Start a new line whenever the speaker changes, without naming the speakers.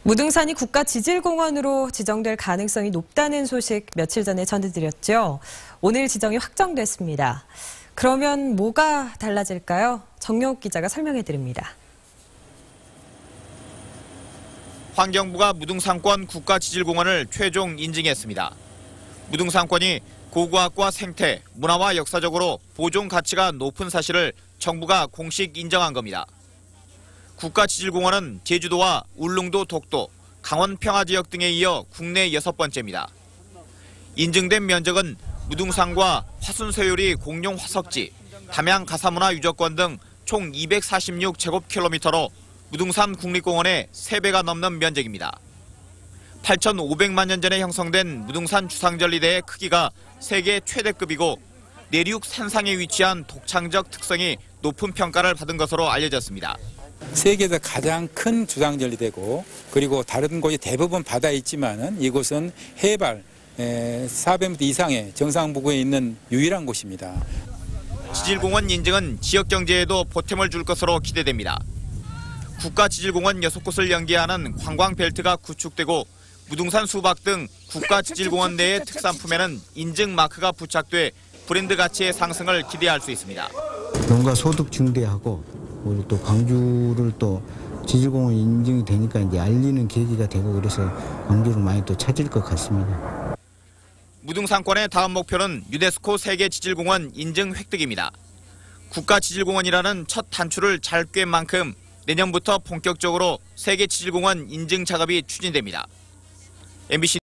무등산이 국가지질공원으로 지정될 가능성이 높다는 소식 며칠 전에 전해드렸죠. 오늘 지정이 확정됐습니다. 그러면 뭐가 달라질까요? 정영욱 기자가 설명해드립니다.
환경부가 무등산권 국가지질공원을 최종 인증했습니다. 무등산권이 고고학과 생태, 문화와 역사적으로 보존 가치가 높은 사실을 정부가 공식 인정한 겁니다. 국가지질공원은 제주도와 울릉도 독도, 강원 평화지역 등에 이어 국내 6번째입니다. 인증된 면적은 무등산과 화순서유리 공용 화석지, 담양 가사문화 유적권 등 총 246제곱킬로미터로 무등산 국립공원의 3배가 넘는 면적입니다. 8,500만 년 전에 형성된 무등산 주상절리대의 크기가 세계 최대급이고 내륙 산상에 위치한 독창적 특성이 높은 평가를 받은 것으로 알려졌습니다.
세계에서 가장 큰 주상절리대고 그리고 다른 곳이 대부분 바다에 있지만은 이곳은 해발 400m 이상의 정상부근에 있는 유일한 곳입니다.
지질공원 인증은 지역 경제에도 보탬을 줄 것으로 기대됩니다. 국가지질공원 6곳을 연계하는 관광벨트가 구축되고 무등산 수박 등 국가지질공원 내의 특산품에는 인증 마크가 부착돼 브랜드 가치의 상승을 기대할 수 있습니다.
농가 소득 증대하고 우리 또 광주를 또 지질공원 인증이 되니까 이제 알리는 계기가 되고 그래서 광주를 많이 또 찾을 것 같습니다.
무등산권의 다음 목표는 유네스코 세계지질공원 인증 획득입니다. 국가지질공원이라는 첫 단추를 잘 꿰은 만큼 내년부터 본격적으로 세계지질공원 인증 작업이 추진됩니다. MBC